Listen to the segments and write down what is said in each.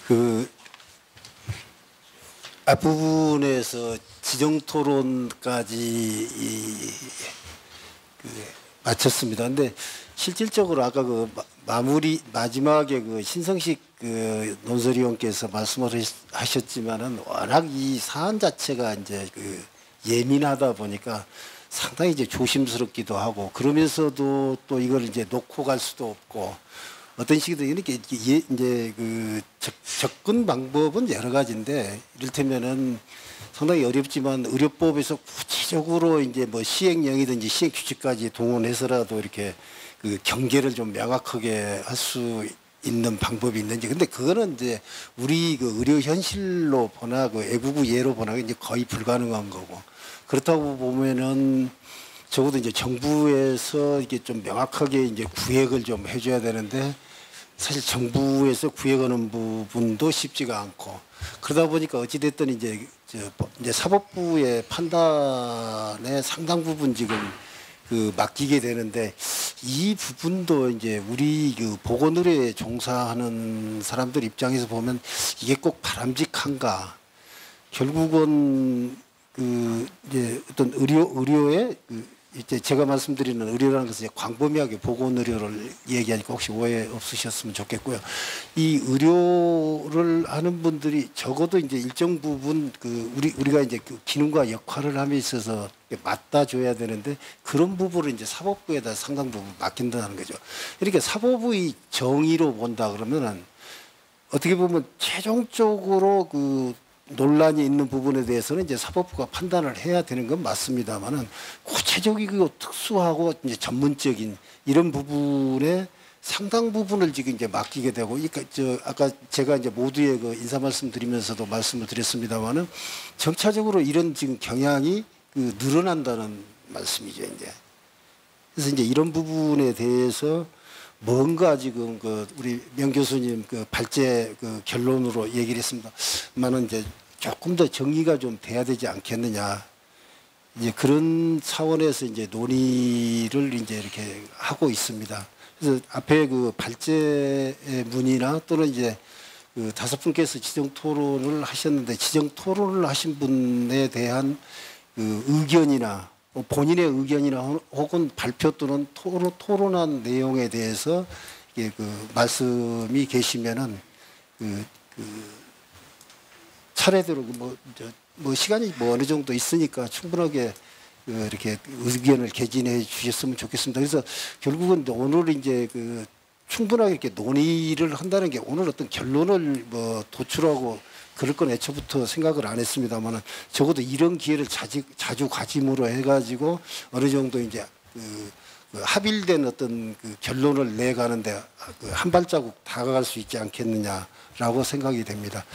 그 앞부분에서 지정토론까지 마쳤습니다. 근데 실질적으로 아까 그 마지막에 그 신성식 그 논설위원께서 말씀을 하셨지만은 워낙 이 사안 자체가 이제 그 예민하다 보니까 상당히 이제 조심스럽기도 하고, 그러면서도 또 이걸 이제 놓고 갈 수도 없고, 어떤 식이든 이렇게 이제 그 접근 방법은 여러 가지인데, 이를테면은 상당히 어렵지만 의료법에서 구체적으로 이제 뭐 시행령이든지 시행 규칙까지 동원해서라도 이렇게 그 경계를 좀 명확하게 할 수 있는 방법이 있는지. 근데 그거는 이제 우리 그 의료 현실로 보나 그 애국의 예로 보나 이제 거의 불가능한 거고, 그렇다고 보면은 적어도 이제 정부에서 이게 좀 명확하게 이제 구획을 좀 해줘야 되는데, 사실 정부에서 구획하는 부분도 쉽지가 않고, 그러다 보니까 어찌됐든 이제 사법부의 판단에 상당 부분 지금 그 맡기게 되는데, 이 부분도 이제 우리 그 보건의료에 종사하는 사람들 입장에서 보면 이게 꼭 바람직한가? 결국은 그 이제 어떤 의료의 이제 제가 말씀드리는 의료라는 것은 광범위하게 보건의료를 얘기하니까 혹시 오해 없으셨으면 좋겠고요. 이 의료를 하는 분들이 적어도 이제 일정 부분 그 우리가 이제 그 기능과 역할을 함에 있어서 맞다 줘야 되는데, 그런 부분을 이제 사법부에다 상당 부분 맡긴다는 거죠. 이렇게 사법의 정의로 본다 그러면은 어떻게 보면 최종적으로 그 논란이 있는 부분에 대해서는 이제 사법부가 판단을 해야 되는 건 맞습니다만은, 구체적이고 특수하고 이제 전문적인 이런 부분에 상당 부분을 지금 이제 맡기게 되고, 그러니까 아까 제가 이제 모두의 그 인사 말씀 드리면서도 말씀을 드렸습니다만은, 점차적으로 이런 지금 경향이 그 늘어난다는 말씀이죠, 이제. 그래서 이제 이런 부분에 대해서 뭔가 지금 그 우리 명 교수님 그 발제 그 결론으로 얘기를 했습니다만은, 이제 조금 더 정리가 좀 돼야 되지 않겠느냐. 이제 그런 차원에서 이제 논의를 이제 이렇게 하고 있습니다. 그래서 앞에 그 발제 문의나 또는 이제 그 5분께서 지정 토론을 하셨는데, 지정 토론을 하신 분에 대한 그 의견이나 본인의 의견이나 혹은 발표 또는 토론한 내용에 대해서 그 말씀이 계시면은 그 차례대로 뭐 시간이 뭐 어느 정도 있으니까 충분하게 이렇게 의견을 개진해 주셨으면 좋겠습니다. 그래서 결국은 오늘 이제 그 충분하게 이렇게 논의를 한다는 게, 오늘 어떤 결론을 뭐 도출하고 그럴 건 애초부터 생각을 안 했습니다만은, 적어도 이런 기회를 자주 가짐으로 해가지고 어느 정도 이제 그 합일된 어떤 그 결론을 내가는데 그 한 발자국 다가갈 수 있지 않겠느냐라고 생각이 됩니다.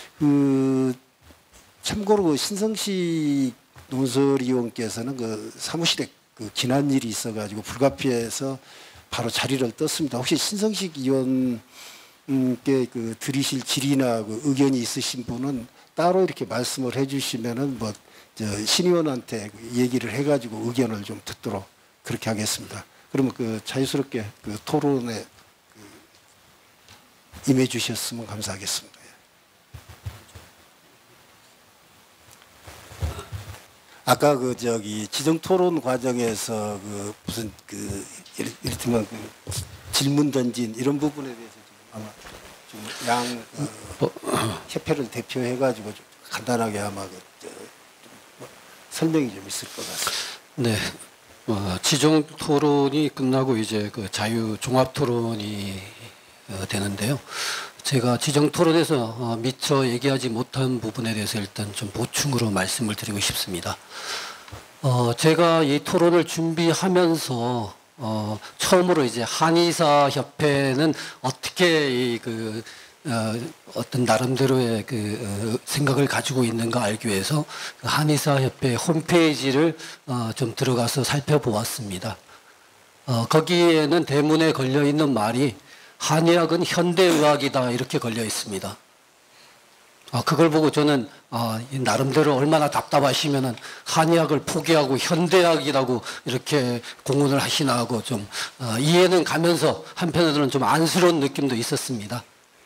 참고로 그 신성식 논설위원께서는 그 사무실에 그 지난 일이 있어가지고 불가피해서 바로 자리를 떴습니다. 혹시 신성식 의원 그 들으실 질의나 그 의견이 있으신 분은 따로 이렇게 말씀을 해주시면은 뭐 신 의원한테 얘기를 해가지고 의견을 좀 듣도록 그렇게 하겠습니다. 그러면 그 자유스럽게 그 토론에 임해 주셨으면 감사하겠습니다. 아까 그 지정 토론 과정에서 그 무슨 그 이를테면 그 질문 던진 이런 부분에 대해서 아마 좀 협회를 대표해가지고 좀 간단하게 아마 설명이 좀 있을 것 같습니다. 네, 지정 토론이 끝나고 이제 그 자유 종합 토론이 되는데요. 제가 지정 토론에서 미처 얘기하지 못한 부분에 대해서 일단 좀 보충으로 말씀을 드리고 싶습니다. 제가 이 토론을 준비하면서 처음으로 이제 한의사 협회는 어떻게 어떤 나름대로의 그 생각을 가지고 있는가 알기 위해서 한의사 협회 홈페이지를 좀 들어가서 살펴보았습니다. 거기에는 대문에 걸려 있는 말이 한의학은 현대의학이다 이렇게 걸려 있습니다. 그걸 보고 저는 나름대로 얼마나 답답하시면은 한의학을 포기하고 현대의학이라고 이렇게 공언을 하시나 하고 좀 이해는 가면서 한편으로는 좀 안쓰러운 느낌도 있었습니다.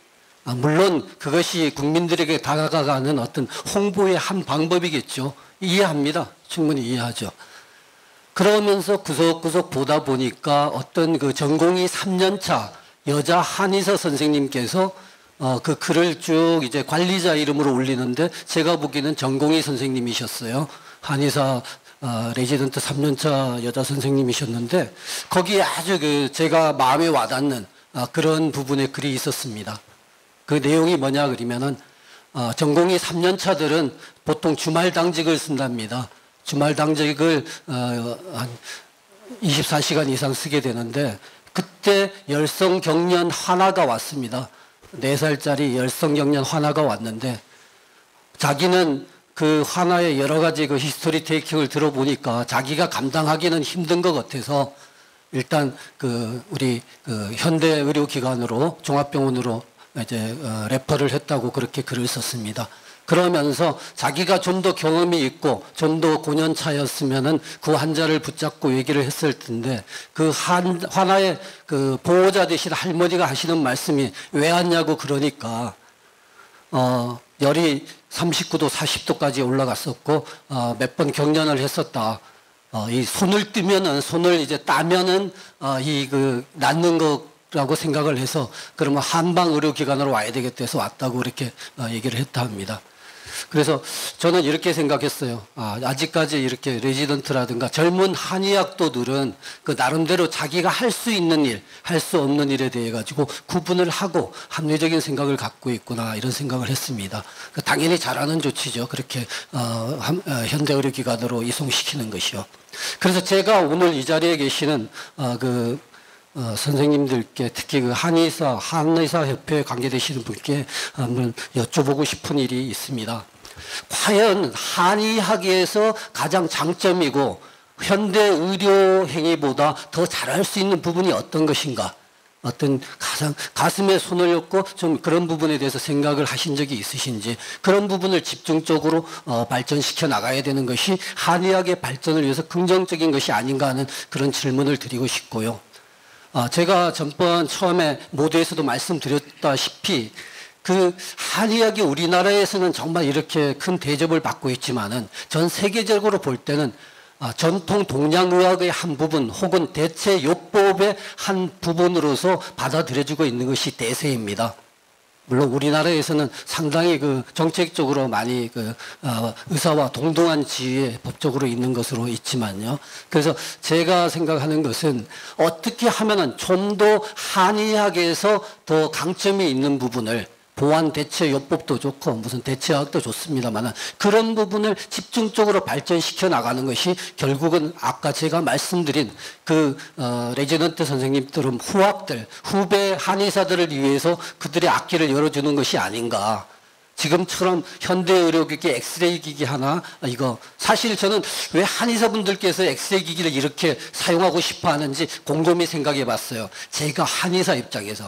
물론 그것이 국민들에게 다가가는 어떤 홍보의 한 방법이겠죠. 이해합니다. 충분히 이해하죠. 그러면서 구석구석 보다 보니까 어떤 그 전공의 3년차 여자 한의사 선생님께서 그 글을 쭉 이제 관리자 이름으로 올리는데 제가 보기에는 전공의 선생님이셨어요. 한의사 레지던트 3년차 여자 선생님이셨는데 거기에 아주 그 제가 마음에 와닿는 그런 부분의 글이 있었습니다. 그 내용이 뭐냐 그러면은 전공의 3년차들은 보통 주말 당직을 쓴답니다. 주말 당직을 한 24시간 이상 쓰게 되는데 그때 열성경련 환화가 왔습니다. 4살짜리 열성경련 환화가 왔는데 자기는 그 환화의 여러 가지 그 히스토리 테이킹을 들어보니까 자기가 감당하기는 힘든 것 같아서 일단 그 우리 그 현대 의료기관으로 종합병원으로 이제 레퍼를 했다고 그렇게 글을 썼습니다. 그러면서 자기가 좀 더 경험이 있고 좀 더 고년차였으면은 그 환자를 붙잡고 얘기를 했을 텐데 그 환화의 그 보호자 되신 할머니가 하시는 말씀이 왜 왔냐고 그러니까 열이 39도 40도까지 올라갔었고 몇 번 경련을 했었다. 이 손을 뜨면은 손을 이제 따면은 이 그 낫는 거라고 생각을 해서 그러면 한방 의료기관으로 와야 되겠다 해서 왔다고 이렇게 얘기를 했다 합니다. 그래서 저는 이렇게 생각했어요. 아직까지 이렇게 레지던트라든가 젊은 한의학도들은 그 나름대로 자기가 할 수 있는 일, 할 수 없는 일에 대해 가지고 구분을 하고 합리적인 생각을 갖고 있구나 이런 생각을 했습니다. 당연히 잘하는 조치죠. 그렇게 현대의료기관으로 이송시키는 것이요. 그래서 제가 오늘 이 자리에 계시는 선생님들께 특히 그 한의사 협회에 관계되시는 분께 한번 여쭤보고 싶은 일이 있습니다. 과연 한의학에서 가장 장점이고 현대 의료 행위보다 더 잘할 수 있는 부분이 어떤 것인가? 어떤 가슴에 손을 얹고 좀 그런 부분에 대해서 생각을 하신 적이 있으신지 그런 부분을 집중적으로 발전시켜 나가야 되는 것이 한의학의 발전을 위해서 긍정적인 것이 아닌가 하는 그런 질문을 드리고 싶고요. 제가 전번 처음에 모두에서도 말씀드렸다시피 그 한의학이 우리나라에서는 정말 이렇게 큰 대접을 받고 있지만은 전 세계적으로 볼 때는 전통 동양의학의 한 부분 혹은 대체요법의 한 부분으로서 받아들여지고 있는 것이 대세입니다. 물론 우리나라에서는 상당히 그 정책적으로 많이 의사와 동등한 지위에 법적으로 있는 것으로 있지만요. 그래서 제가 생각하는 것은 어떻게 하면은 좀 더 한의학에서 더 강점이 있는 부분을 보완 대체요법도 좋고 무슨 대체학도 좋습니다만 그런 부분을 집중적으로 발전시켜 나가는 것이 결국은 아까 제가 말씀드린 그 레지던트 선생님들은 후배 한의사들을 위해서 그들의 앞길을 열어주는 것이 아닌가. 지금처럼 현대의료기기 엑스레이 기기 하나 이거 사실 저는 왜 한의사분들께서 엑스레이 기기를 이렇게 사용하고 싶어 하는지 곰곰이 생각해 봤어요. 제가 한의사 입장에서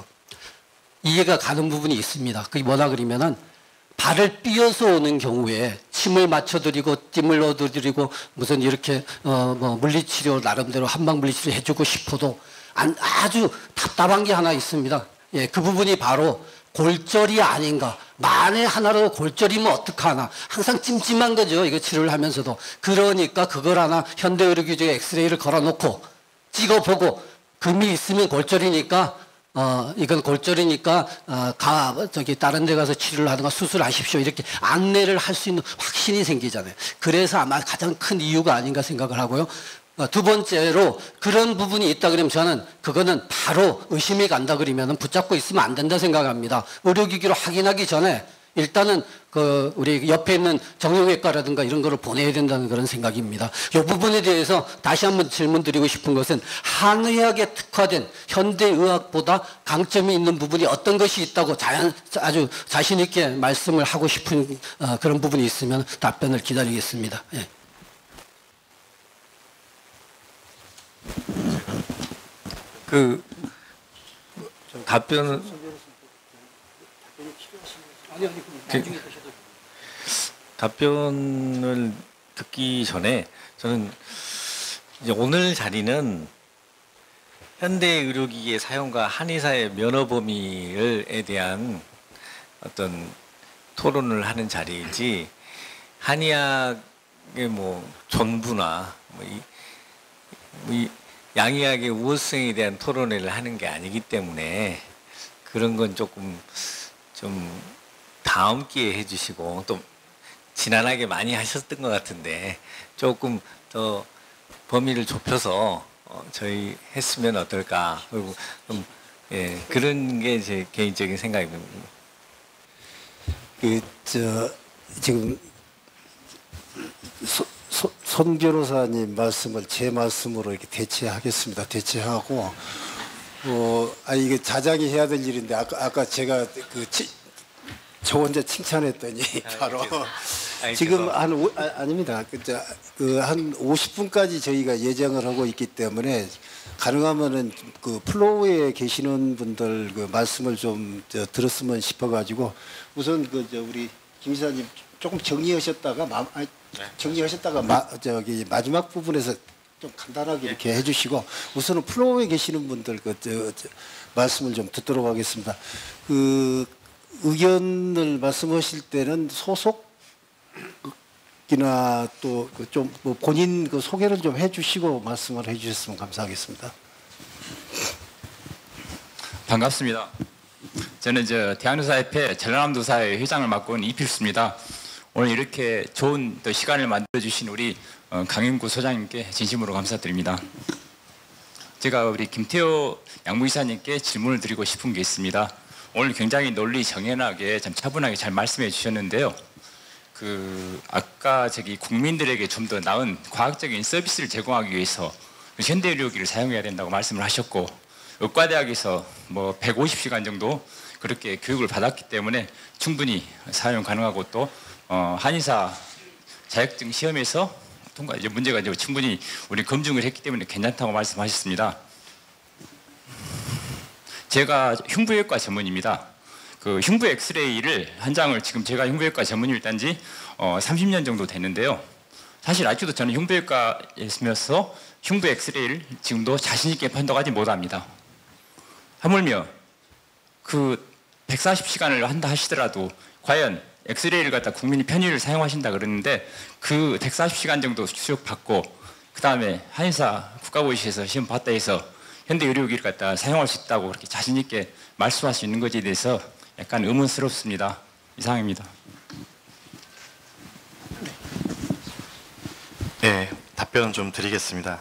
이해가 가는 부분이 있습니다. 그게 뭐라 그러면은 발을 삐어서 오는 경우에 침을 맞춰드리고 찜을 넣어드리고 무슨 이렇게 뭐 물리치료 나름대로 한방 물리치료 해주고 싶어도 아주 답답한 게 하나 있습니다. 예, 그 부분이 바로 골절이 아닌가. 만에 하나로 골절이면 어떡하나. 항상 찜찜한 거죠. 이거 치료를 하면서도. 그러니까 그걸 하나 현대의료기계에 엑스레이를 걸어놓고 찍어보고 금이 있으면 골절이니까 이건 골절이니까 다른 데 가서 치료를 하든가 수술하십시오 이렇게 안내를 할 수 있는 확신이 생기잖아요. 그래서 아마 가장 큰 이유가 아닌가 생각을 하고요. 두 번째로 그런 부분이 있다 그러면 저는 그거는 바로 의심이 간다 그러면 붙잡고 있으면 안 된다 생각합니다. 의료기기로 확인하기 전에 일단은 우리 옆에 있는 정형외과라든가 이런 거를 보내야 된다는 그런 생각입니다. 이 부분에 대해서 다시 한번 질문 드리고 싶은 것은 한의학에 특화된 현대의학보다 강점이 있는 부분이 어떤 것이 있다고 아주 자신 있게 말씀을 하고 싶은 그런 부분이 있으면 답변을 기다리겠습니다. 예. 그 답변은 답변을 듣기 전에 저는 이제 오늘 자리는 현대 의료기기의 사용과 한의사의 면허 범위에 대한 어떤 토론을 하는 자리이지 한의학의 뭐 전부나 이 양의학의 우호성에 대한 토론회를 하는 게 아니기 때문에 그런 건 조금 좀 다음 기회에 해주시고 또 지난하게 많이 하셨던 것 같은데 조금 더 범위를 좁혀서 저희 했으면 어떨까. 그리고 예, 그런 게 제 개인적인 생각입니다. 지금 손 변호사님 말씀을 제 말씀으로 이렇게 대체하겠습니다. 대체하고 이게 자작이 해야 될 일인데 아까 제가 저 혼자 칭찬했더니 바로 지금 아닙니다. 한 50분까지 저희가 예정을 하고 있기 때문에 가능하면은 그 플로우에 계시는 분들 그 말씀을 좀 들었으면 싶어가지고 우선 우리 김 이사님 조금 정리하셨다가 마지막 부분에서 좀 간단하게 이렇게 해주시고 우선은 플로우에 계시는 분들 말씀을 좀 듣도록 하겠습니다. 의견을 말씀하실 때는 소속이나 또 좀 본인 소개를 좀 해주시고 말씀을 해주셨으면 감사하겠습니다. 반갑습니다. 저는 대한의사협회 전라남도사회 회장을 맡고 있는 이필수입니다. 오늘 이렇게 좋은 또 시간을 만들어주신 우리 강윤구 소장님께 진심으로 감사드립니다. 제가 우리 김태호 양무이사님께 질문을 드리고 싶은 게 있습니다. 오늘 굉장히 논리 정연하게 참 차분하게 잘 말씀해 주셨는데요. 아까 국민들에게 좀 더 나은 과학적인 서비스를 제공하기 위해서 현대의료기를 사용해야 된다고 말씀을 하셨고 의과대학에서 뭐 150시간 정도 그렇게 교육을 받았기 때문에 충분히 사용 가능하고 또 한의사 자격증 시험에서 통과 문제가 충분히 우리 검증을 했기 때문에 괜찮다고 말씀하셨습니다. 제가 흉부외과 전문입니다. 흉부 엑스레이를 한 장을 지금 제가 흉부외과 전문의를 딴 지 30년 정도 됐는데요. 사실 아직도 저는 흉부외과에 있으면서 흉부 엑스레이를 지금도 자신 있게 판독하지 못합니다. 하물며 140시간을 한다 하시더라도 과연 엑스레이를 갖다 국민이 편의를 사용하신다 그러는데 140시간 정도 수업받고 그 다음에 한의사 국가보시에서 시험 봤다 해서 현대의료기를 갖다 사용할 수 있다고 그렇게 자신 있게 말씀할 수 있는 것에 대해서 약간 의문스럽습니다. 이상입니다. 네, 답변 좀 드리겠습니다.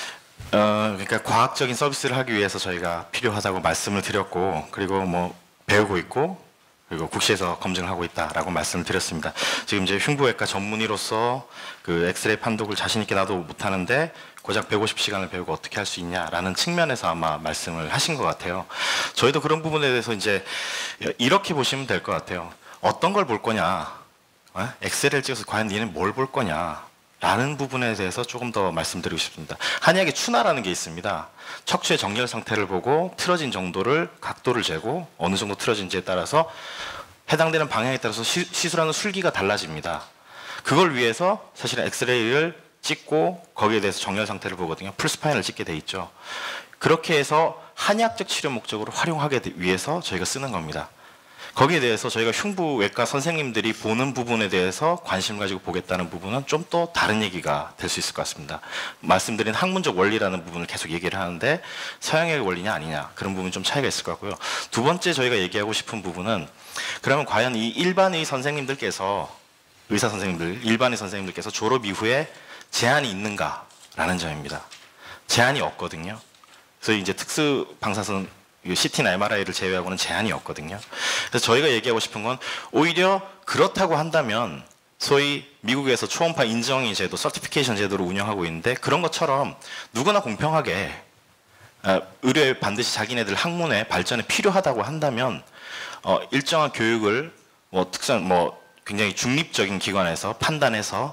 그러니까 과학적인 서비스를 하기 위해서 저희가 필요하다고 말씀을 드렸고 그리고 뭐 배우고 있고 그리고 국시에서 검증을 하고 있다라고 말씀을 드렸습니다. 지금 이제 흉부외과 전문의로서 엑스레이 판독을 자신 있게 나도 못하는데 고작 150시간을 배우고 어떻게 할 수 있냐라는 측면에서 아마 말씀을 하신 것 같아요. 저희도 그런 부분에 대해서 이제 이렇게 보시면 될 것 같아요. 어떤 걸 볼 거냐, 엑스레이를 찍어서 과연 니는 뭘 볼 거냐 라는 부분에 대해서 조금 더 말씀드리고 싶습니다. 한의학의 추나라는 게 있습니다. 척추의 정렬 상태를 보고 틀어진 정도를 각도를 재고 어느 정도 틀어진지에 따라서 해당되는 방향에 따라서 시술하는 술기가 달라집니다. 그걸 위해서 사실은 엑스레이를 찍고 거기에 대해서 정렬 상태를 보거든요. 풀스파인을 찍게 돼 있죠. 그렇게 해서 한의학적 치료 목적으로 활용하기 위해서 저희가 쓰는 겁니다. 거기에 대해서 저희가 흉부외과 선생님들이 보는 부분에 대해서 관심을 가지고 보겠다는 부분은 좀 또 다른 얘기가 될 수 있을 것 같습니다. 말씀드린 학문적 원리라는 부분을 계속 얘기를 하는데 서양의 원리냐 아니냐 그런 부분이 좀 차이가 있을 것 같고요. 두 번째 저희가 얘기하고 싶은 부분은 그러면 과연 이 일반의 선생님들께서 의사 선생님들, 일반의 선생님들께서 졸업 이후에 제한이 있는가라는 점입니다. 제한이 없거든요. 그래서 이제 특수 방사선 CT나 MRI를 제외하고는 제한이 없거든요. 그래서 저희가 얘기하고 싶은 건 오히려 그렇다고 한다면 소위 미국에서 초음파 인정의 제도, 서티피케이션 제도를 운영하고 있는데 그런 것처럼 누구나 공평하게 의료에 반드시 자기네들 학문의 발전에 필요하다고 한다면 일정한 교육을 굉장히 중립적인 기관에서 판단해서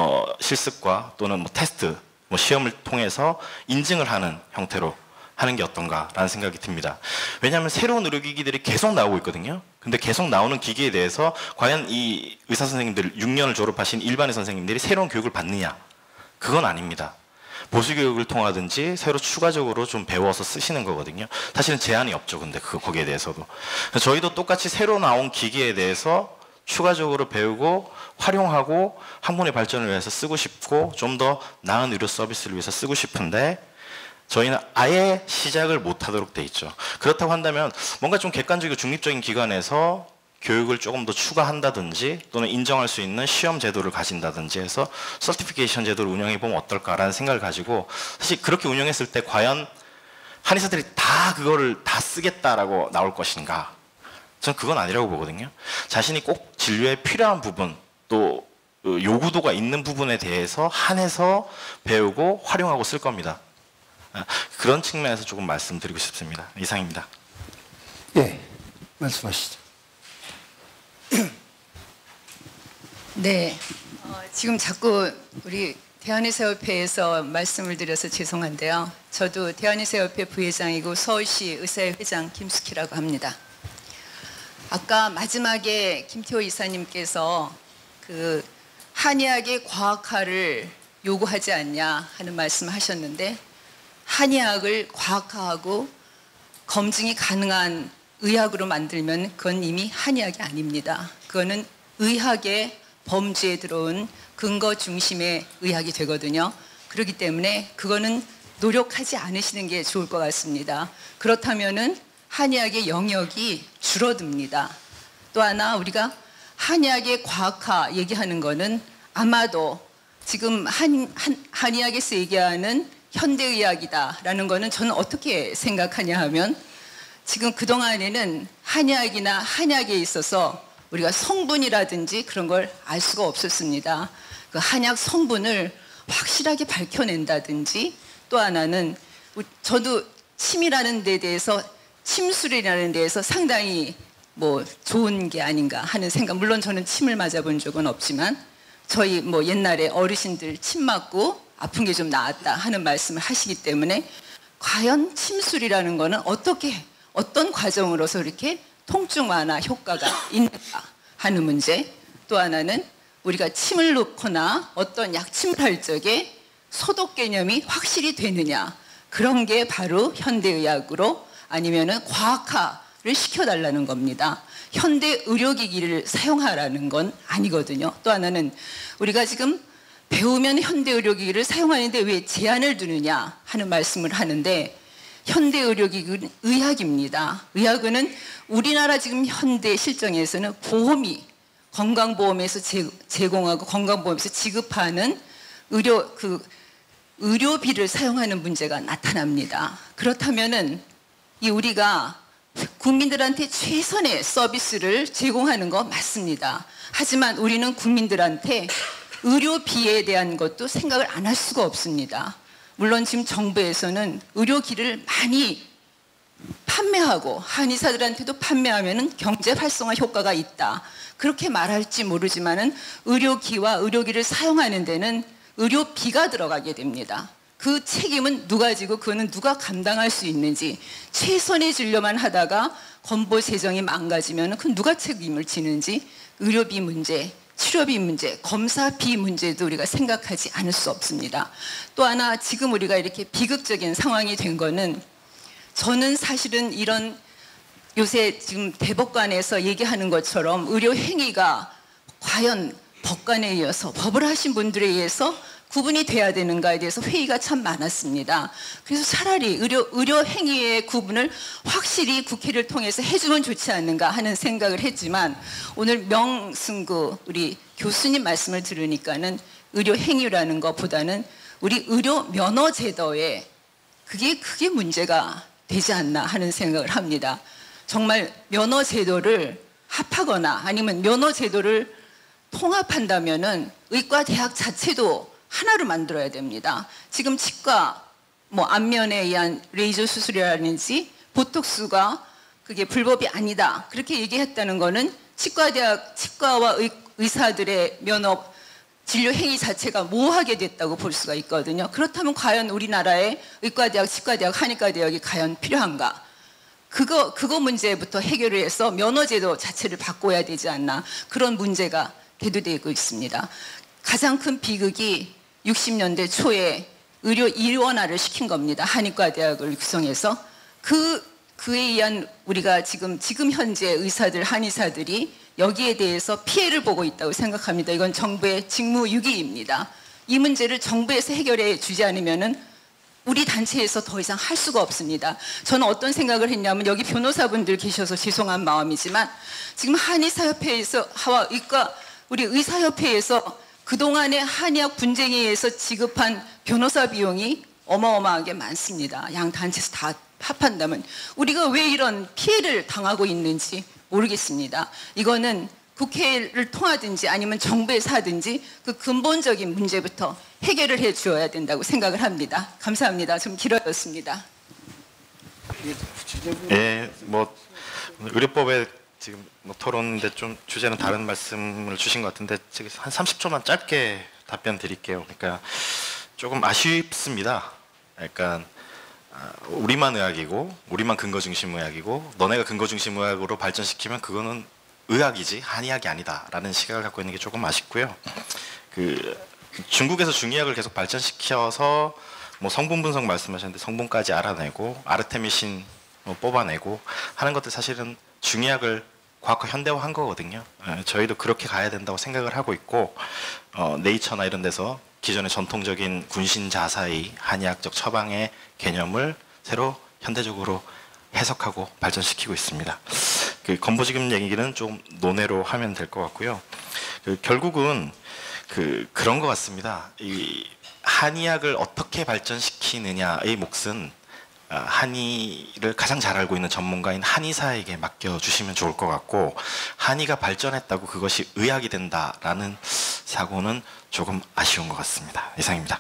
실습과 또는 테스트, 시험을 통해서 인증을 하는 형태로 하는 게 어떤가라는 생각이 듭니다. 왜냐하면 새로운 의료기기들이 계속 나오고 있거든요. 근데 계속 나오는 기기에 대해서 과연 이 의사 선생님들 6년을 졸업하신 일반의 선생님들이 새로운 교육을 받느냐? 그건 아닙니다. 보수 교육을 통하든지 새로 추가적으로 좀 배워서 쓰시는 거거든요. 사실은 제한이 없죠. 근데 거기에 대해서도 저희도 똑같이 새로 나온 기기에 대해서 추가적으로 배우고 활용하고 학문의 발전을 위해서 쓰고 싶고 좀 더 나은 의료 서비스를 위해서 쓰고 싶은데 저희는 아예 시작을 못하도록 돼 있죠. 그렇다고 한다면 뭔가 좀 객관적이고 중립적인 기관에서 교육을 조금 더 추가한다든지 또는 인정할 수 있는 시험 제도를 가진다든지 해서 서티피케이션 제도를 운영해 보면 어떨까라는 생각을 가지고 사실 그렇게 운영했을 때 과연 한의사들이 다 그거를 다 쓰겠다라고 나올 것인가? 전 그건 아니라고 보거든요. 자신이 꼭 진료에 필요한 부분 또 요구도가 있는 부분에 대해서 한해서 배우고 활용하고 쓸 겁니다. 그런 측면에서 조금 말씀드리고 싶습니다. 이상입니다. 예, 말씀하시죠. 네, 지금 자꾸 우리 대한의사협회에서 말씀을 드려서 죄송한데요. 저도 대한의사협회 부회장이고 서울시 의사회 회장 김숙희라고 합니다. 아까 마지막에 김태호 이사님께서 그 한의학의 과학화를 요구하지 않냐 하는 말씀하셨는데 한의학을 과학화하고 검증이 가능한 의학으로 만들면 그건 이미 한의학이 아닙니다. 그거는 의학의 범주에 들어온 근거 중심의 의학이 되거든요. 그렇기 때문에 그거는 노력하지 않으시는 게 좋을 것 같습니다. 그렇다면은 한의학의 영역이 줄어듭니다. 또 하나 우리가 한의학의 과학화 얘기하는 거는 아마도 지금 한의학에서 얘기하는 현대의학이다라는 거는 저는 어떻게 생각하냐 하면 지금 그동안에는 한의학이나 한약에 있어서 우리가 성분이라든지 그런 걸 알 수가 없었습니다. 그 한약 성분을 확실하게 밝혀낸다든지 또 하나는 저도 침이라는 데 대해서 침술이라는 데에서 상당히 뭐 좋은 게 아닌가 하는 생각. 물론 저는 침을 맞아본 적은 없지만 저희 뭐 옛날에 어르신들 침 맞고 아픈 게 좀 나았다 하는 말씀을 하시기 때문에 과연 침술이라는 거는 어떤 과정으로서 이렇게 통증 완화 효과가 있는가 하는 문제. 또 하나는 우리가 침을 놓거나 어떤 약침을 할 적에 소독 개념이 확실히 되느냐. 그런 게 바로 현대의학으로 아니면은 과학화를 시켜달라는 겁니다. 현대 의료기기를 사용하라는 건 아니거든요. 또 하나는 우리가 지금 배우면 현대 의료기기를 사용하는데 왜 제한을 두느냐 하는 말씀을 하는데 현대 의료기기는 의학입니다. 의학은 우리나라 지금 현대 실정에서는 보험이 건강보험에서 제공하고 건강보험에서 지급하는 의료비를 사용하는 문제가 나타납니다. 그렇다면은 이 우리가 국민들한테 최선의 서비스를 제공하는 거 맞습니다. 하지만 우리는 국민들한테 의료비에 대한 것도 생각을 안 할 수가 없습니다. 물론 지금 정부에서는 의료기를 많이 판매하고 한의사들한테도 판매하면은 경제 활성화 효과가 있다. 그렇게 말할지 모르지만은 의료기와 의료기를 사용하는 데는 의료비가 들어가게 됩니다. 그 책임은 누가 지고 그거는 누가 감당할 수 있는지 최선의 진료만 하다가 건보 재정이 망가지면 그건 누가 책임을 지는지 의료비 문제, 치료비 문제, 검사비 문제도 우리가 생각하지 않을 수 없습니다. 또 하나 지금 우리가 이렇게 비극적인 상황이 된 거는 저는 사실은 이런 요새 지금 대법관에서 얘기하는 것처럼 의료 행위가 과연 법관에 의해서 법을 하신 분들에 의해서 구분이 돼야 되는가에 대해서 회의가 참 많았습니다. 그래서 차라리 의료 행위의 구분을 확실히 국회를 통해서 해주면 좋지 않는가 하는 생각을 했지만 오늘 명승구 우리 교수님 말씀을 들으니까는 의료 행위라는 것보다는 우리 의료 면허 제도에 그게 문제가 되지 않나 하는 생각을 합니다. 정말 면허 제도를 합하거나 아니면 면허 제도를 통합한다면은 의과 대학 자체도 하나로 만들어야 됩니다. 지금 치과, 뭐 안면에 의한 레이저 수술이라든지 보톡스가 그게 불법이 아니다. 그렇게 얘기했다는 거는 치과와 의사들의 면허 진료 행위 자체가 모호하게 됐다고 볼 수가 있거든요. 그렇다면 과연 우리나라의 의과대학, 치과대학, 한의과대학이 과연 필요한가? 그거 문제부터 해결을 해서 면허제도 자체를 바꿔야 되지 않나. 그런 문제가 대두되고 있습니다. 가장 큰 비극이 60년대 초에 의료 일원화를 시킨 겁니다. 한의과 대학을 구성해서 그에 의한 우리가 지금 현재 의사들 한의사들이 여기에 대해서 피해를 보고 있다고 생각합니다. 이건 정부의 직무유기입니다. 이 문제를 정부에서 해결해 주지 않으면은 우리 단체에서 더 이상 할 수가 없습니다. 저는 어떤 생각을 했냐면 여기 변호사분들 계셔서 죄송한 마음이지만 지금 한의사협회에서 우리 의사협회에서 그동안의 한의학 분쟁에 의해서 지급한 변호사 비용이 어마어마하게 많습니다. 양 단체에서 다 합한다면 우리가 왜 이런 피해를 당하고 있는지 모르겠습니다. 이거는 국회를 통하든지 아니면 정부에서 하든지 그 근본적인 문제부터 해결을 해 주어야 된다고 생각을 합니다. 감사합니다. 좀 길어졌습니다. 예, 뭐 의료법에 지금 뭐 토론인데 좀 주제는 다른 말씀을 주신 것 같은데 지금 한 30초만 짧게 답변 드릴게요. 그러니까 조금 아쉽습니다. 그러니까 우리만 의학이고 우리만 근거 중심 의학이고 너네가 근거 중심 의학으로 발전시키면 그거는 의학이지 한의학이 아니다라는 시각을 갖고 있는 게 조금 아쉽고요. 중국에서 중의학을 계속 발전시켜서 뭐 성분 분석 말씀하셨는데 성분까지 알아내고 아르테미신 뽑아내고 하는 것들 사실은 중의학을 과학과 현대화한 거거든요. 저희도 그렇게 가야 된다고 생각을 하고 있고 네이처나 이런 데서 기존의 전통적인 군신 자사의 한의학적 처방의 개념을 새로 현대적으로 해석하고 발전시키고 있습니다. 건보지금 얘기는 좀 논외로 하면 될 것 같고요. 결국은 그런 것 같습니다. 이 한의학을 어떻게 발전시키느냐의 몫은 한의를 가장 잘 알고 있는 전문가인 한의사에게 맡겨주시면 좋을 것 같고 한의가 발전했다고 그것이 의학이 된다라는 사고는 조금 아쉬운 것 같습니다. 이상입니다.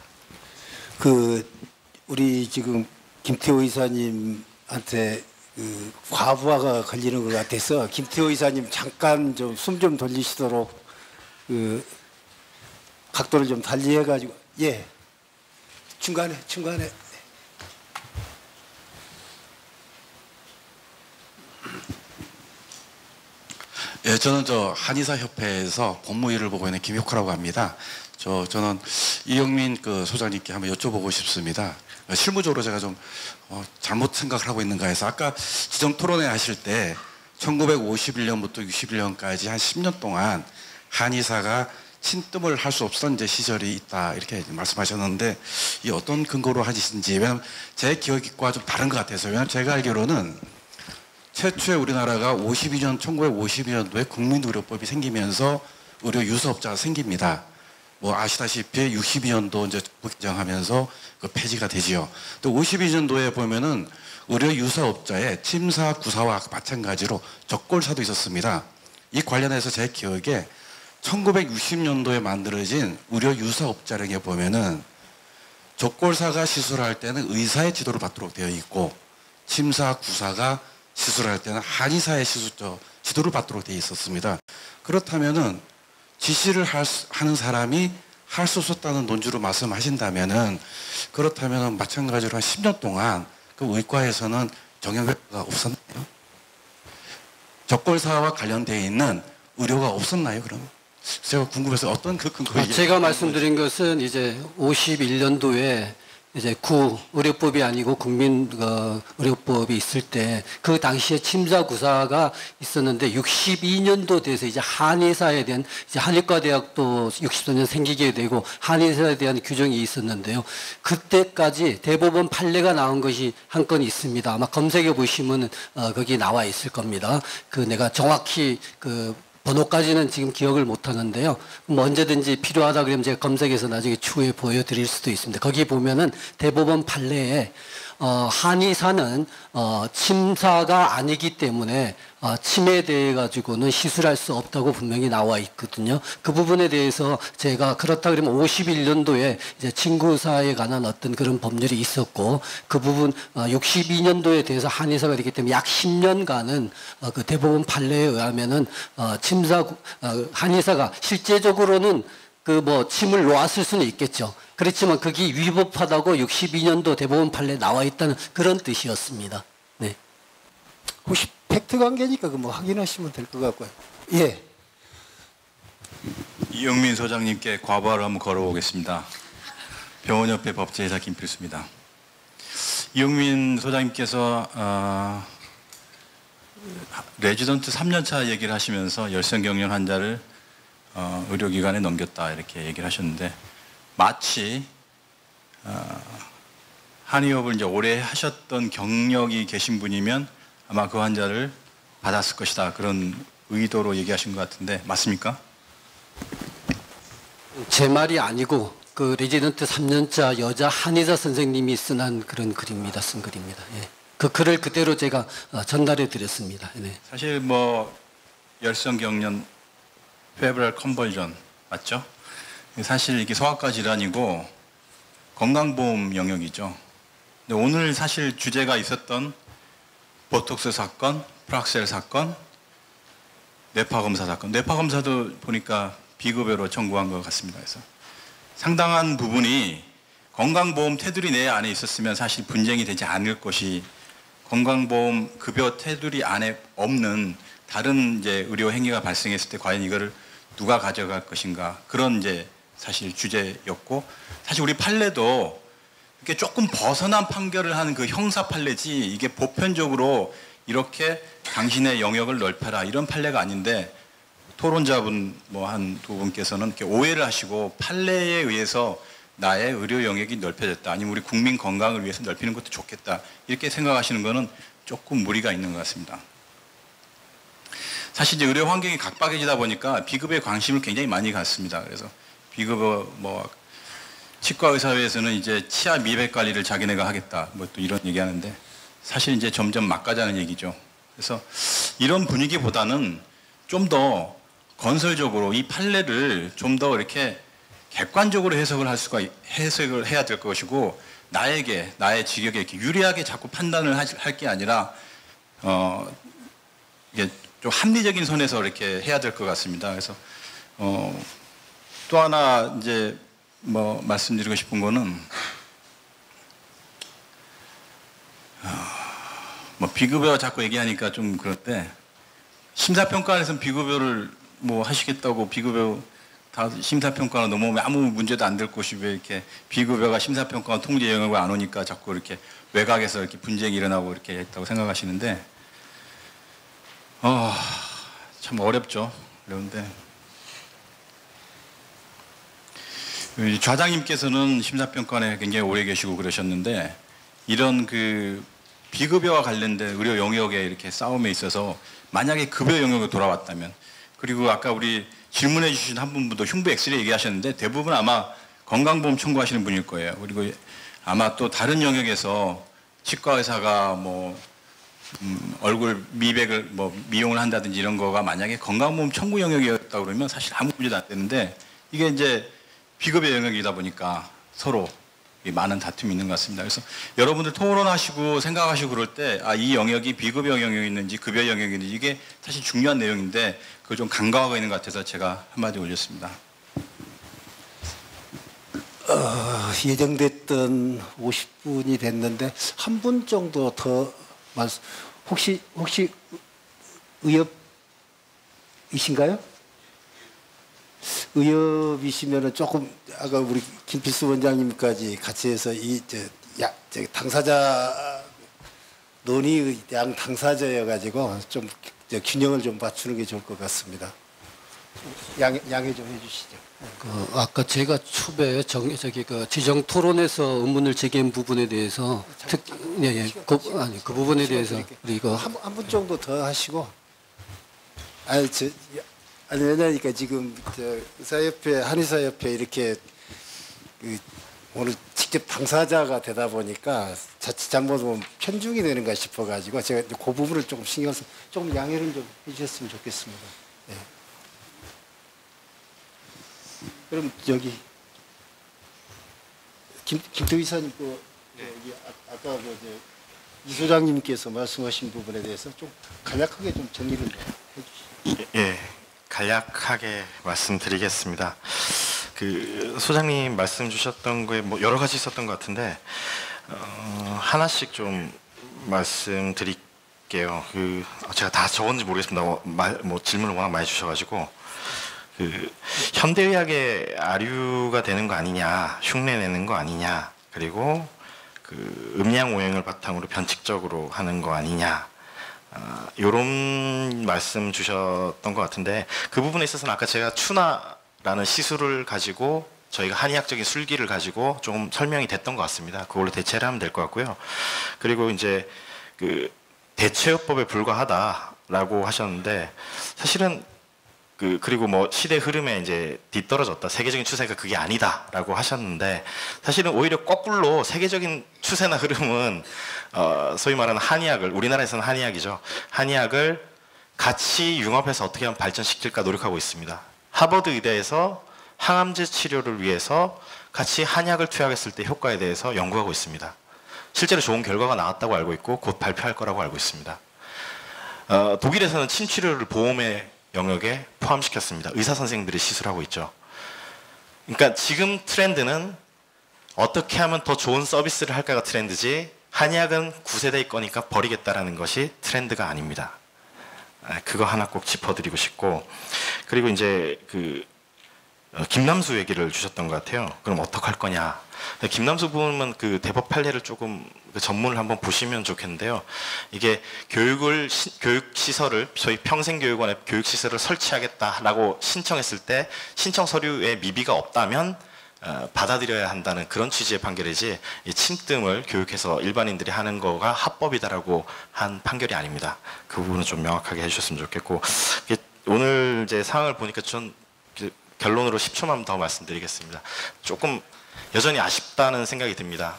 우리 지금 김태호 의사님한테 과부하가 걸리는 것 같아서 김태호 의사님 잠깐 좀 숨 좀 돌리시도록 각도를 좀 달리 해가지고 예 중간에 예, 저는 한의사협회에서 법무위를 보고 있는 김효카라고 합니다. 저는 이영민 소장님께 한번 여쭤보고 싶습니다. 실무적으로 제가 좀 잘못 생각을 하고 있는가 해서 아까 지정 토론회 하실 때 1951년부터 61년까지 한 10년 동안 한의사가 친뜸을 할 수 없었던 시절이 있다 이렇게 말씀하셨는데 이 어떤 근거로 하시는지 왜냐하면 제 기억과 좀 다른 것 같아서 왜냐하면 제가 알기로는 최초에 우리나라가 1952년도에 국민의료법이 생기면서 의료 유사업자가 생깁니다. 뭐 아시다시피 62년도 이제 개정하면서 폐지가 되지요. 또 52년도에 보면은 의료 유사업자의 침사 구사와 마찬가지로 적골사도 있었습니다. 이 관련해서 제 기억에 1960년도에 만들어진 의료 유사업자령에 보면은 적골사가 시술할 때는 의사의 지도를 받도록 되어 있고 침사 구사가 시술할 때는 한의사의 지도를 받도록 되어 있었습니다. 그렇다면은 지시를 하는 사람이 할 수 없었다는 논지로 말씀하신다면은 그렇다면은 마찬가지로 한 10년 동안 그 의과에서는 정형외과가 없었나요? 적골사와 관련되어 있는 의료가 없었나요? 그럼 제가 궁금해서 어떤 근거에 제가 말씀드린 것은 이제 51년도에 이제 의료법이 아니고 국민 의료법이 있을 때 그 당시에 침사구사가 있었는데 62년도 돼서 이제 한의사에 대한 이제 한의과 대학도 64년 생기게 되고 한의사에 대한 규정이 있었는데요. 그때까지 대법원 판례가 나온 것이 한 건 있습니다. 아마 검색해 보시면 거기 나와 있을 겁니다. 내가 정확히 번호까지는 지금 기억을 못 하는데요. 뭐 언제든지 필요하다 그러면 제가 검색해서 나중에 추후에 보여드릴 수도 있습니다. 거기 보면은 대법원 판례에 한의사는 침사가 아니기 때문에 침에 대해 가지고는 시술할 수 없다고 분명히 나와 있거든요. 그 부분에 대해서 제가 그렇다 그러면 51년도에 이제 친구사에 관한 어떤 그런 법률이 있었고 그 부분 62년도에 대해서 한의사가 되기 때문에 약 10년간은 그 대법원 판례에 의하면은 한의사가 실제적으로는 침을 놓았을 수는 있겠죠. 그렇지만 그게 위법하다고 62년도 대법원 판례에 나와 있다는 그런 뜻이었습니다. 네. 혹시 팩트 관계니까 확인하시면 될 것 같고요. 예. 이영민 소장님께 과부하를 한번 걸어보겠습니다. 병원협회 법제이사 김필수입니다. 이용민 소장님께서 레지던트 3년차 얘기를 하시면서 열성경련 환자를 의료기관에 넘겼다 이렇게 얘기를 하셨는데 마치 한의협을 이제 오래 하셨던 경력이 계신 분이면 아마 그 환자를 받았을 것이다 그런 의도로 얘기하신 것 같은데 맞습니까? 제 말이 아니고 그 레지던트 3년차 여자 한의사 선생님이 쓴 그런 글입니다. 쓴 글입니다. 예. 그 글을 그대로 제가 전달해 드렸습니다. 네. 사실 뭐 열성경련 페브럴 컨버전 맞죠? 사실 이게 소아과 질환이고 건강보험 영역이죠. 근데 오늘 사실 주제가 있었던 보톡스 사건, 프락셀 사건, 뇌파검사 사건. 뇌파검사도 보니까 비급여로 청구한 것 같습니다. 그래서 상당한 부분이 건강보험 테두리 내 안에 있었으면 사실 분쟁이 되지 않을 것이 건강보험 급여 테두리 안에 없는 다른 이제 의료 행위가 발생했을 때 과연 이거를 누가 가져갈 것인가 그런 이제 사실 주제였고 사실 우리 판례도 이렇게 조금 벗어난 판결을 하는 그 형사 판례지 이게 보편적으로 이렇게 당신의 영역을 넓혀라 이런 판례가 아닌데 토론자분 뭐 한 두 분께서는 이렇게 오해를 하시고 판례에 의해서 나의 의료 영역이 넓혀졌다 아니면 우리 국민 건강을 위해서 넓히는 것도 좋겠다 이렇게 생각하시는 것은 조금 무리가 있는 것 같습니다. 사실 이제 의료 환경이 각박해지다 보니까 비급여에 관심을 굉장히 많이 갖습니다. 그래서 비급여 뭐 치과 의사회에서는 이제 치아 미백 관리를 자기네가 하겠다 뭐 또 이런 얘기하는데 사실 이제 점점 막가자는 얘기죠. 그래서 이런 분위기보다는 좀 더 건설적으로 이 판례를 좀 더 이렇게 객관적으로 해석을 해야 될 것이고 나의 직역에 이렇게 유리하게 자꾸 판단을 할 게 아니라 이게 좀 합리적인 선에서 이렇게 해야 될 것 같습니다. 그래서 또 하나 이제 뭐 말씀드리고 싶은 거는 뭐 비급여 자꾸 얘기하니까 좀 그런데 심사평가에서는 비급여를 뭐 하시겠다고 비급여 다 심사평가가 넘어오면 아무 문제도 안 될 것이 왜 이렇게 비급여가 심사평가 통제 영역을 안 오니까 자꾸 이렇게 외곽에서 이렇게 분쟁이 일어나고 이렇게 했다고 생각하시는데 참 어렵죠. 그런데 좌장님께서는 심사평가에 굉장히 오래 계시고 그러셨는데 이런 그 비급여와 관련된 의료 영역에 이렇게 싸움에 있어서 만약에 급여 영역으로 돌아왔다면 그리고 아까 우리 질문해 주신 한 분도 흉부 엑스레이 얘기하셨는데 대부분 아마 건강보험 청구하시는 분일 거예요. 그리고 아마 또 다른 영역에서 치과 의사가 뭐 얼굴 미백을 뭐 미용을 한다든지 이런 거가 만약에 건강보험 청구 영역이었다 그러면 사실 아무 문제도 안 되는데 이게 이제 비급여 영역이다 보니까 서로 많은 다툼이 있는 것 같습니다. 그래서 여러분들 토론하시고 생각하시고 그럴 때 이 영역이 비급여 영역이 있는지 급여 영역이 있는지 이게 사실 중요한 내용인데 그걸 좀 간과하고 있는 것 같아서 제가 한마디 올렸습니다. 예정됐던 50분이 됐는데 한 분 정도 더 말씀 혹시 의협이신가요? 의협이시면은 조금 아까 우리 김필수 원장님까지 같이 해서 당사자 논의 양 당사자여 가지고 좀 균형을 좀 맞추는 게 좋을 것 같습니다. 양해 좀 해주시죠. 아까 제가 초배 그 지정 토론에서 의문을 제기한 부분에 대해서 그 부분에 대해서 이거 한 분 정도 더 하시고 왜냐니까 지금 의사협회 한의사협회 이렇게 오늘 직접 당사자가 되다 보니까 자칫 잘못하면 편중이 되는가 싶어가지고 제가 그 부분을 조금 신경 써서 조금 양해를 좀 해주셨으면 좋겠습니다. 네. 그럼 여기 김태우 이사님 여기 아까 이 소장님께서 말씀하신 부분에 대해서 좀 간략하게 좀 정리를 해주시죠. 예, 간략하게 말씀드리겠습니다. 그 소장님 말씀 주셨던 거에 뭐 여러 가지 있었던 것 같은데 하나씩 좀 말씀드릴게요. 제가 다 적었는지 모르겠습니다. 뭐 질문을 워낙 많이 주셔가지고 그 현대의학의 아류가 되는 거 아니냐, 흉내 내는 거 아니냐, 그리고 그 음양 오행을 바탕으로 변칙적으로 하는 거 아니냐, 이런 말씀 주셨던 것 같은데, 그 부분에 있어서는 아까 제가 추나라는 시술을 가지고 저희가 한의학적인 술기를 가지고 조금 설명이 됐던 것 같습니다. 그걸로 대체를 하면 될 것 같고요. 그리고 이제 그 대체요법에 불과하다라고 하셨는데, 사실은 그리고 뭐 시대 흐름에 이제 뒤떨어졌다, 세계적인 추세가 그게 아니다라고 하셨는데, 사실은 오히려 거꾸로 세계적인 추세나 흐름은 소위 말하는 한의학을, 우리나라에서는 한의학이죠, 한의학을 같이 융합해서 어떻게 하면 발전시킬까 노력하고 있습니다. 하버드 의대에서 항암제 치료를 위해서 같이 한약을 투약했을 때 효과에 대해서 연구하고 있습니다. 실제로 좋은 결과가 나왔다고 알고 있고 곧 발표할 거라고 알고 있습니다. 독일에서는 침 치료를 보험의 영역에 포함시켰습니다. 의사 선생님들이 시술하고 있죠. 그러니까 지금 트렌드는 어떻게 하면 더 좋은 서비스를 할까가 트렌드지, 한의학은 9세대의 거니까 버리겠다라는 것이 트렌드가 아닙니다. 그거 하나 꼭 짚어드리고 싶고, 그리고 이제 김남수 얘기를 주셨던 것 같아요. 그럼 어떡할 거냐. 김남수 부분은 그 대법 판례를 조금 전문을 한번 보시면 좋겠는데요. 이게 교육시설을, 저희 평생교육원에 교육시설을 설치하겠다라고 신청했을 때 신청 서류에 미비가 없다면 받아들여야 한다는 그런 취지의 판결이지, 이 침뜸을 교육해서 일반인들이 하는 거가 합법이다라고 한 판결이 아닙니다. 그 부분은 좀 명확하게 해주셨으면 좋겠고, 오늘 이제 상황을 보니까 좀 결론으로 10초만 더 말씀드리겠습니다. 조금 여전히 아쉽다는 생각이 듭니다.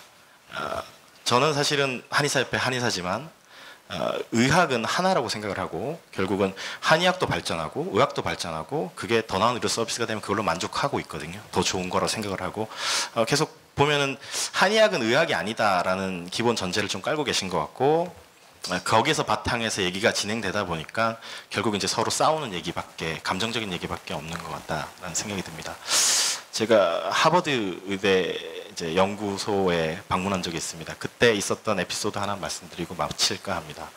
저는 사실은 한의사협회 한의사지만 의학은 하나라고 생각을 하고, 결국은 한의학도 발전하고 의학도 발전하고 그게 더 나은 의료 서비스가 되면 그걸로 만족하고 있거든요. 더 좋은 거라고 생각을 하고, 계속 보면은 한의학은 의학이 아니다라는 기본 전제를 좀 깔고 계신 것 같고, 거기에서 바탕에서 얘기가 진행되다 보니까 결국 이제 서로 싸우는 얘기밖에, 감정적인 얘기밖에 없는 것 같다라는 생각이 듭니다. 제가 하버드 의대 이제 연구소에 방문한 적이 있습니다. 그때 있었던 에피소드 하나 말씀드리고 마칠까 합니다.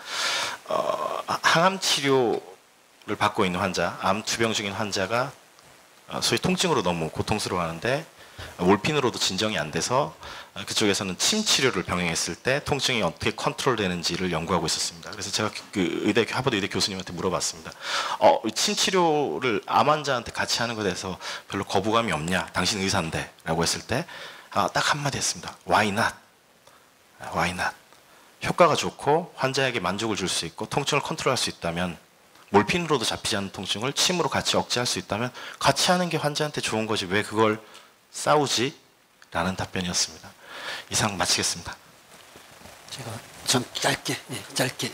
항암 치료를 받고 있는 환자, 암 투병 중인 환자가 소위 통증으로 너무 고통스러워하는데 몰핀으로도 진정이 안 돼서 그쪽에서는 침 치료를 병행했을 때 통증이 어떻게 컨트롤 되는지를 연구하고 있었습니다. 그래서 제가 하버드 의대 교수님한테 물어봤습니다. 침 치료를 암 환자한테 같이 하는 것에 대해서 별로 거부감이 없냐? 당신 의사인데 라고 했을 때 딱 한마디 했습니다. Why not? Why not? 효과가 좋고 환자에게 만족을 줄 수 있고 통증을 컨트롤할 수 있다면, 몰핀으로도 잡히지 않는 통증을 침으로 같이 억제할 수 있다면 같이 하는 게 환자한테 좋은 거지 왜 그걸 싸우지? 라는 답변이었습니다. 이상 마치겠습니다. 제가 좀 짧게.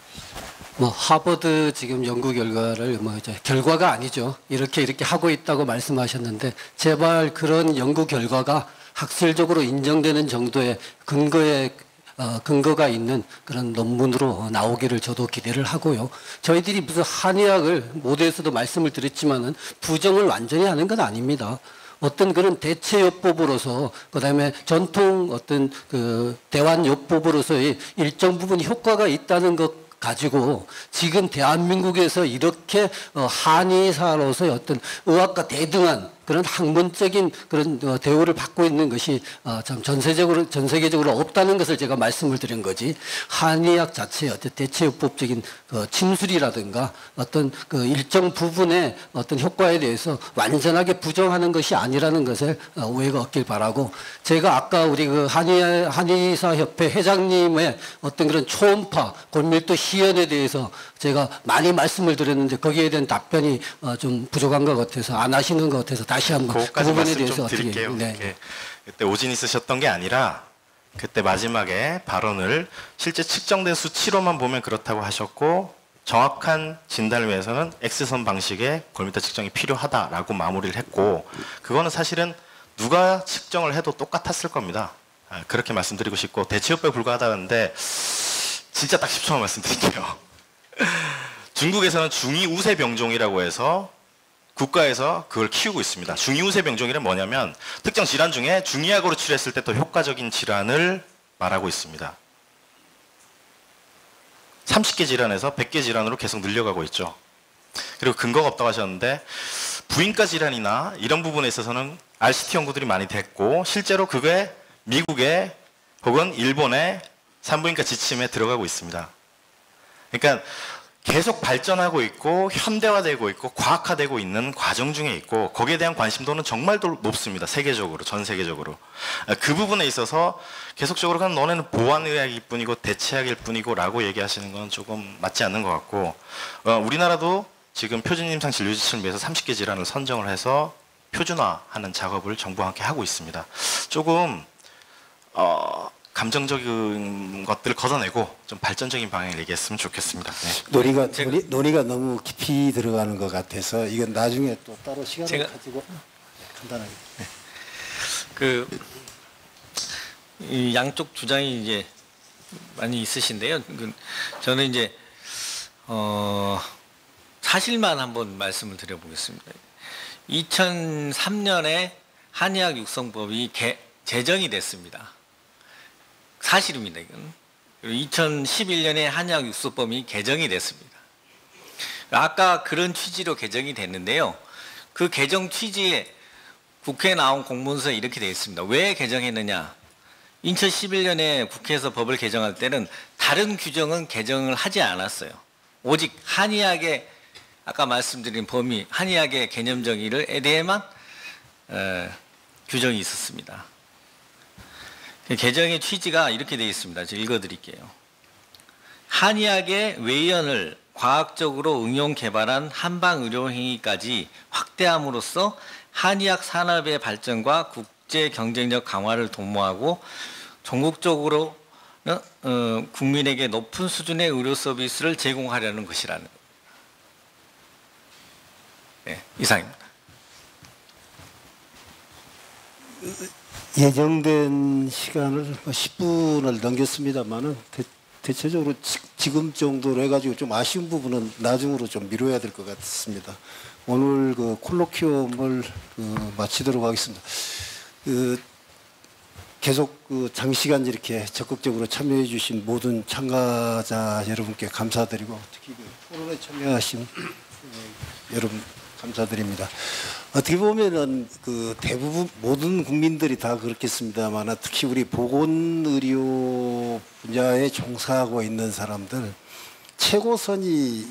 하버드 지금 연구 결과를 이제 결과가 아니죠. 이렇게 하고 있다고 말씀하셨는데, 제발 그런 연구 결과가 학술적으로 인정되는 정도의 근거가 있는 그런 논문으로 나오기를 저도 기대를 하고요. 저희들이 무슨 한의학을 모두에서도 말씀을 드렸지만은 부정을 완전히 하는 건 아닙니다. 어떤 그런 대체요법으로서, 그다음에 전통 어떤 대환요법으로서의 일정 부분 효과가 있다는 것 가지고 지금 대한민국에서 이렇게 한의사로서의 어떤 의학과 대등한 그런 학문적인 그런 대우를 받고 있는 것이 참 전 세계적으로 없다는 것을 제가 말씀을 드린 거지, 한의학 자체의 어떤 대체요법적인 침술이라든가 어떤 일정 부분의 어떤 효과에 대해서 완전하게 부정하는 것이 아니라는 것을 오해가 없길 바라고, 제가 아까 우리 한의사협회 회장님의 어떤 그런 초음파 골밀도 희연에 대해서 제가 많이 말씀을 드렸는데 거기에 대한 답변이 좀 부족한 것 같아서, 안 하시는 것 같아서 다시 한번 그 부분에 대해서 어떻게 드릴게요. 네. 그때 오진 있으셨던 게 아니라 그때 마지막에 발언을 실제 측정된 수치로만 보면 그렇다고 하셨고, 정확한 진단을 위해서는 X선 방식의 골밀도 측정이 필요하다라고 마무리를 했고, 그거는 사실은 누가 측정을 해도 똑같았을 겁니다. 그렇게 말씀드리고 싶고, 대체요법에 불과하다는데 진짜 딱 10초만 말씀드릴게요. 중국에서는 중이우세 병종이라고 해서 국가에서 그걸 키우고 있습니다. 중이우세 병종이란 뭐냐면 특정 질환 중에 중의약으로 치료했을 때 더 효과적인 질환을 말하고 있습니다. 30개 질환에서 100개 질환으로 계속 늘려가고 있죠. 그리고 근거가 없다고 하셨는데, 부인과 질환이나 이런 부분에 있어서는 RCT 연구들이 많이 됐고 실제로 그게 미국의 혹은 일본의 산부인과 지침에 들어가고 있습니다. 그러니까 계속 발전하고 있고 현대화되고 있고 과학화되고 있는 과정 중에 있고 거기에 대한 관심도는 정말 높습니다. 세계적으로, 전 세계적으로. 그 부분에 있어서 계속적으로 그냥 너네는 보완의학일 뿐이고 대체학일 뿐이고 라고 얘기하시는 건 조금 맞지 않는 것 같고 우리나라도 지금 표준임상 진료지침을 위해서 30개 질환을 선정을 해서 표준화하는 작업을 정부와 함께 하고 있습니다. 조금 감정적인 것들을 걷어내고 좀 발전적인 방향을 얘기했으면 좋겠습니다. 네. 논의가 너무 깊이 들어가는 것 같아서 이건 나중에 또 따로 시간을 가지고 간단하게. 이 양쪽 주장이 이제 많이 있으신데요. 저는 이제 사실만 한번 말씀을 드려보겠습니다. 2003년에 한의학 육성법이 제정이 됐습니다. 사실입니다. 이건. 2011년에 한의학 육성법이 개정이 됐습니다. 아까 그런 취지로 개정이 됐는데요. 그 개정 취지에 국회에 나온 공문서에 이렇게 되어 있습니다. 왜 개정했느냐? 2011년에 국회에서 법을 개정할 때는 다른 규정은 개정을 하지 않았어요. 오직 한의학의 아까 말씀드린 범위, 한의학의 개념 정의에 대해만 규정이 있었습니다. 개정의 취지가 이렇게 되어 있습니다. 제가 읽어드릴게요. 한의학의 외연을 과학적으로 응용 개발한 한방의료 행위까지 확대함으로써 한의학 산업의 발전과 국제 경쟁력 강화를 도모하고 전국적으로 국민에게 높은 수준의 의료 서비스를 제공하려는 것이라는 겁니다. 네, 이상입니다. 예정된 시간을 10분을 넘겼습니다만은 대체적으로 지금 정도로 해가지고 좀 아쉬운 부분은 나중으로 좀 미뤄야 될 것 같습니다. 오늘 그 콜로퀴움을 마치도록 하겠습니다. 계속 장시간 이렇게 적극적으로 참여해 주신 모든 참가자 여러분께 감사드리고 특히 토론에 참여하신 여러분 감사드립니다. 어떻게 보면은 대부분 모든 국민들이 다 그렇겠습니다만 특히 우리 보건의료 분야에 종사하고 있는 사람들 최고선이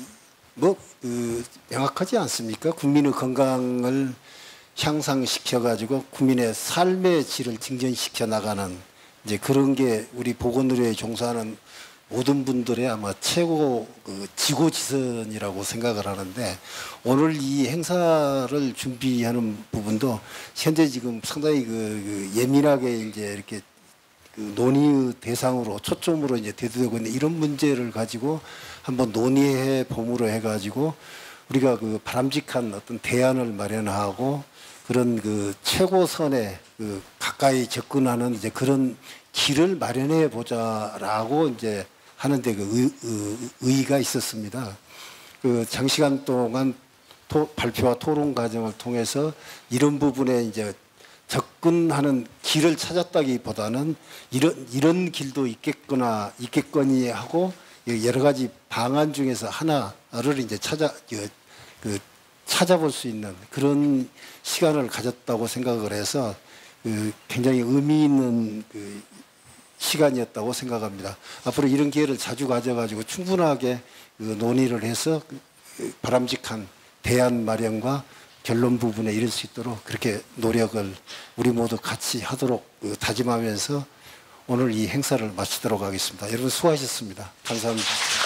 명확하지 않습니까? 국민의 건강을 향상시켜가지고 국민의 삶의 질을 증진시켜 나가는 이제 그런 게 우리 보건의료에 종사하는 모든 분들의 아마 최고 지고지선이라고 생각을 하는데 오늘 이 행사를 준비하는 부분도 현재 지금 상당히 예민하게 이제 이렇게 논의 대상으로 초점으로 이제 대두되고 있는 이런 문제를 가지고 한번 논의해 봄으로 해가지고 우리가 바람직한 어떤 대안을 마련하고 그런 최고선에 가까이 접근하는 이제 그런 길을 마련해 보자라고 이제 하는데 의의가 있었습니다. 장시간 동안 발표와 토론 과정을 통해서 이런 부분에 이제 접근하는 길을 찾았다기보다는 이런 길도 있겠거니 하고 여러 가지 방안 중에서 하나를 이제 찾아볼 수 있는 그런 시간을 가졌다고 생각을 해서 굉장히 의미 있는 시간이었다고 생각합니다. 앞으로 이런 기회를 자주 가져가지고 충분하게 논의를 해서 바람직한 대안 마련과 결론 부분에 이를 수 있도록 그렇게 노력을 우리 모두 같이 하도록 다짐하면서 오늘 이 행사를 마치도록 하겠습니다. 여러분 수고하셨습니다. 감사합니다.